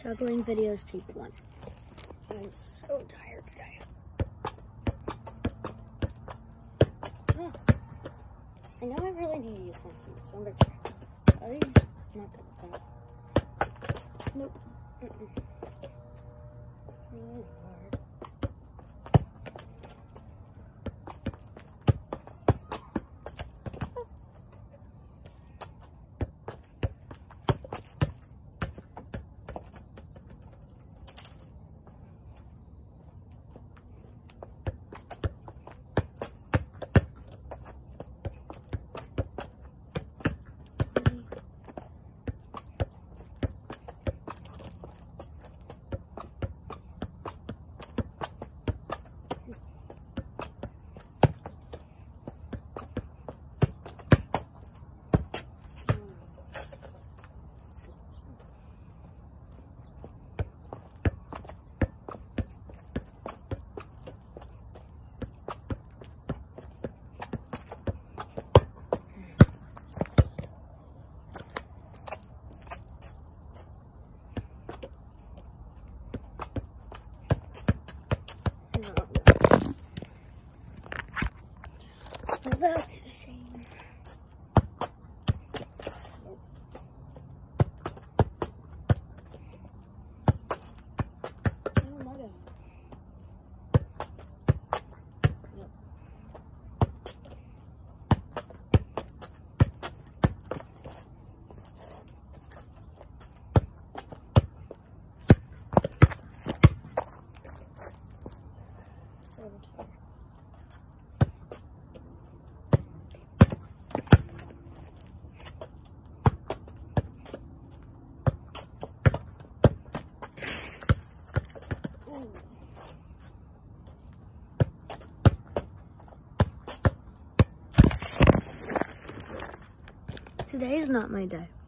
Juggling videos take 1. I'm so tired today. Oh, I know I really need to use my feet, so I'm gonna try. I'm not good at that. Nope. Really hard. Well, that's a shame. Oh my God. Nope. Today's not my day.